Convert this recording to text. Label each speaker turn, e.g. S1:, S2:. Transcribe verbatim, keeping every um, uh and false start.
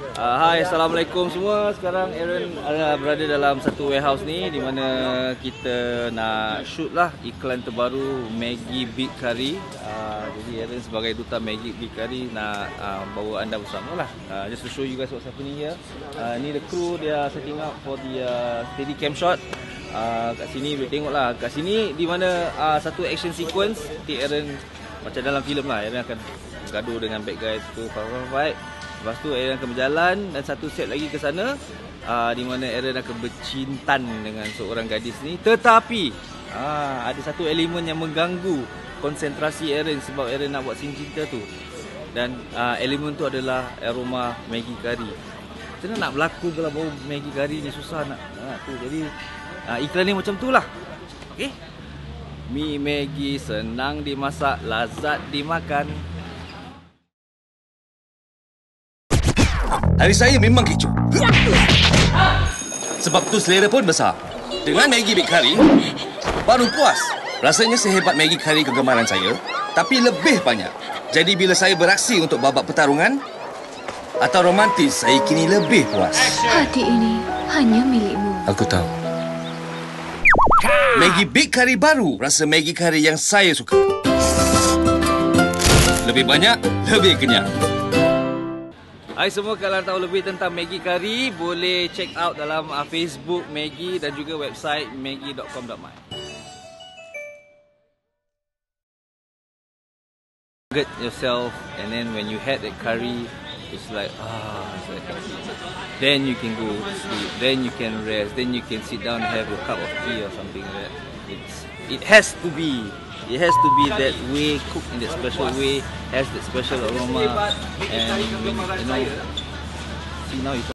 S1: Uh, hai, Assalamualaikum semua. Sekarang Aaron uh, berada dalam satu warehouse ni di mana kita nak shoot lah iklan terbaru Maggi Big Curry. Uh, jadi Aaron sebagai duta Maggi Big Curry nak uh, bawa anda bersama lah. Uh, just to show you guys what's happening here. Uh, ni the crew, they are setting up for the uh, steady cam shot. Uh, kat sini boleh tengok lah. Kat sini di mana uh, satu action sequence, Aaron macam dalam filem lah. Aaron akan gaduh dengan bad guys tu, fight. Lepas tu Aaron akan berjalan dan satu set lagi ke sana uh, di mana Aaron akan bercintan dengan seorang gadis ni. Tetapi uh, ada satu elemen yang mengganggu konsentrasi Aaron sebab Aaron nak buat scene cinta tu. Dan uh, elemen tu adalah aroma Maggi Curry. Macam mana nak berlaku kalau bau Maggi Curry ni, susah nak, nak tu. Jadi uh, iklan ni macam tu lah. Okay? Mi Maggi senang dimasak, lazat dimakan.
S2: Hari saya memang kecoh. Sebab tu selera pun besar. Dengan Maggi Big Curry, baru puas. Rasanya sehebat Maggi Curry kegemaran saya, tapi lebih banyak. Jadi bila saya beraksi untuk babak pertarungan atau romantis, saya kini lebih puas.
S3: Hati ini hanya milikmu.
S2: Aku tahu. Maggi Big Curry baru, rasa Maggi Curry yang saya suka. Lebih banyak, lebih kenyang.
S1: Hai semua, kalau tahu lebih tentang Maggi Curry, boleh check out dalam uh, Facebook Maggi dan juga website maggi dot com dot my. Get yourself, and then when you had that curry, it's like ah, it's like happy. Then you can go to sleep, then you can rest, then you can sit down and have a cup of tea or something like that. It's it has to be. It has to be that way, cooked in that special way, has that special aroma, and when, you know, see now you